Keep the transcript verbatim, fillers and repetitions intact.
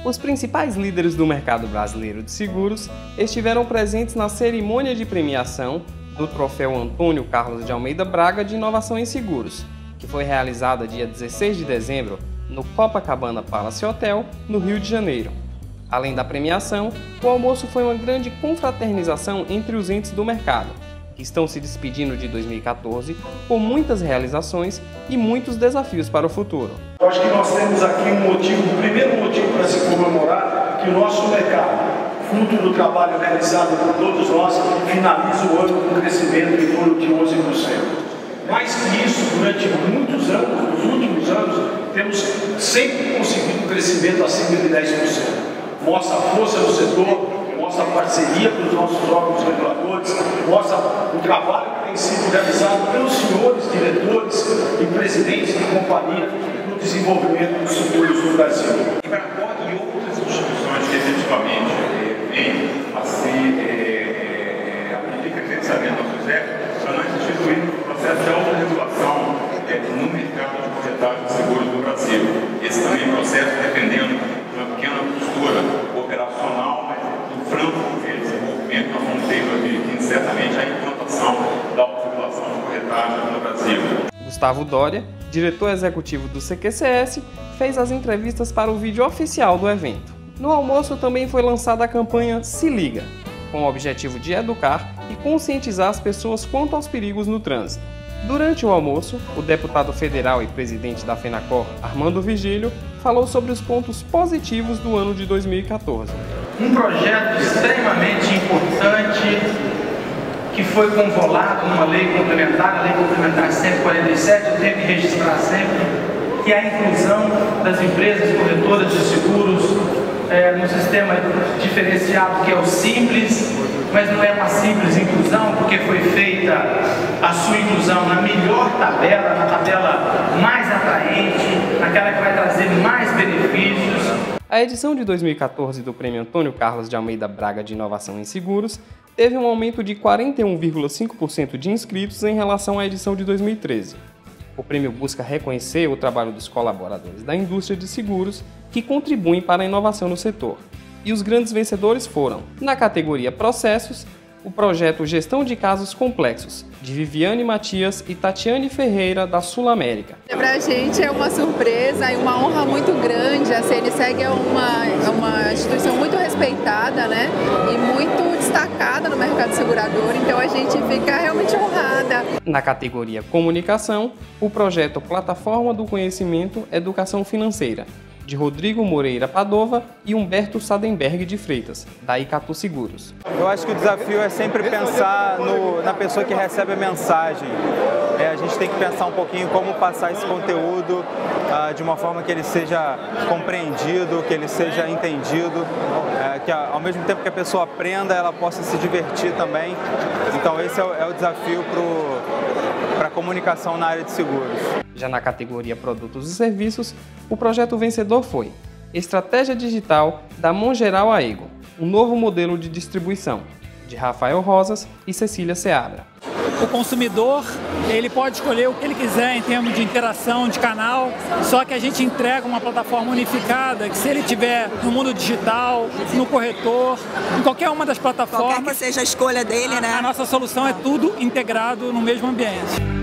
Os principais líderes do mercado brasileiro de seguros estiveram presentes na cerimônia de premiação do Troféu Antônio Carlos de Almeida Braga de Inovação em Seguros, que foi realizada dia dezesseis de dezembro no Copacabana Palace Hotel, no Rio de Janeiro. Além da premiação, o almoço foi uma grande confraternização entre os entes do mercado, que estão se despedindo de dois mil e quatorze com muitas realizações e muitos desafios para o futuro. Eu acho que nós temos aqui um motivo, o primeiro motivo para se comemorar, que o nosso mercado, fruto do trabalho realizado por todos nós, finaliza o ano com um crescimento em torno de onze por cento. Mais que isso, durante muitos anos, nos últimos anos, temos sempre conseguido um crescimento acima de dez por cento. Mostra a força do setor, mostra a parceria com os nossos órgãos reguladores, mostra o trabalho que tem sido realizado pelos senhores diretores e presidentes de companhia no desenvolvimento dos seguros no Brasil. E para e outras instituições que efetivamente é, vêm a se é, é, aplicar credenciamento ao SUSEP, para nós instituirmos o processo de autorregulação é, no mercado de corretagem de seguros do Brasil. Esse também é um processo dependendo de uma pequena postura operacional, mas do franco desenvolvimento nós vamos ter em dois mil e quinze certamente a implantação da autorregulação de corretagem no Brasil. Gustavo Doria, diretor executivo do C Q C S, fez as entrevistas para o vídeo oficial do evento. No almoço também foi lançada a campanha Se Liga, com o objetivo de educar e conscientizar as pessoas quanto aos perigos no trânsito. Durante o almoço, o deputado federal e presidente da FENACOR, Armando Vigílio, falou sobre os pontos positivos do ano de dois mil e quatorze. Um projeto extremamente importante que foi convolado numa lei complementar, a lei complementar cento e quarenta e sete, eu tenho que registrar sempre, que é a inclusão das empresas corretoras de seguros é, no sistema diferenciado, que é o Simples, mas não é uma simples inclusão, porque foi feita a sua inclusão na melhor tabela, na tabela mais atraente, naquela que vai trazer mais benefícios. A edição de dois mil e quatorze do Prêmio Antônio Carlos de Almeida Braga de Inovação em Seguros teve um aumento de quarenta e um vírgula cinco por cento de inscritos em relação à edição de dois mil e treze. O prêmio busca reconhecer o trabalho dos colaboradores da indústria de seguros que contribuem para a inovação no setor. E os grandes vencedores foram, na categoria Processos, o projeto Gestão de Casos Complexos, de Viviane Matias e Tatiane Ferreira, da Sul América. Para a gente é uma surpresa e uma honra muito grande. A C N Seg é uma, é uma instituição muito respeitada, né? E muito destacada no mercado segurador, então a gente fica realmente honrada. Na categoria Comunicação, o projeto Plataforma do Conhecimento Educação Financeira, de Rodrigo Moreira Padova e Humberto Sadenberg de Freitas, da Icatu Seguros. Eu acho que o desafio é sempre pensar no, na pessoa que recebe a mensagem. É, a gente tem que pensar um pouquinho como passar esse conteúdo uh, de uma forma que ele seja compreendido, que ele seja entendido, uh, que ao mesmo tempo que a pessoa aprenda, ela possa se divertir também. Então esse é o, é o desafio para a comunicação na área de seguros. Já na categoria Produtos e Serviços, o projeto vencedor foi Estratégia Digital da Mongeral Aego, um novo modelo de distribuição, de Rafael Rosas e Cecília Seabra. O consumidor ele pode escolher o que ele quiser em termos de interação, de canal, só que a gente entrega uma plataforma unificada que se ele tiver no mundo digital, no corretor, em qualquer uma das plataformas... Qualquer que seja a escolha dele, a, né? A nossa solução é tudo integrado no mesmo ambiente.